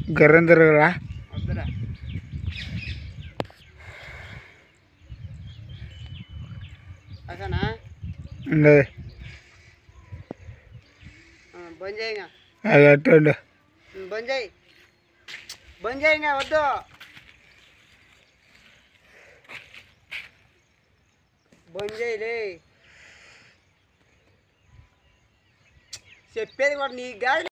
గర్రం తిరగరా వద్దురా. అసనా ఉండదు బంద్ చేయంగా. అది అట్టుండు బంద్ చేయి, బంద్ చేయంగా. వద్దు, బంద్ చేయలే. చెప్పేది కూడా నీకు కాదు.